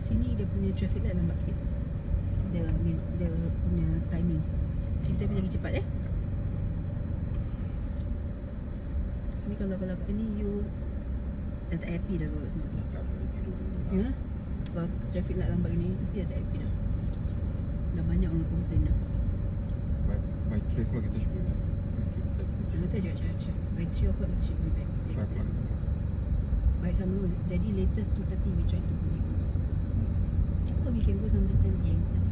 Sini dia punya traffic light lambat sikit. Dia punya timing. Kita pergi lagi cepat Ni kalau kat ni you dah tak happy dah kat sini. Tak boleh tidur dulu. Ya. Kalau traffic light lambat ni mesti dah tak happy dah. Dah banyak orang komplain dah. By 3 o'clock kita should be back. Nanti cakap by 3 o'clock we should be back. 5 o'clock. By some, jadi latest 2:30 we try to go. So we can go somewhere 10 p.m.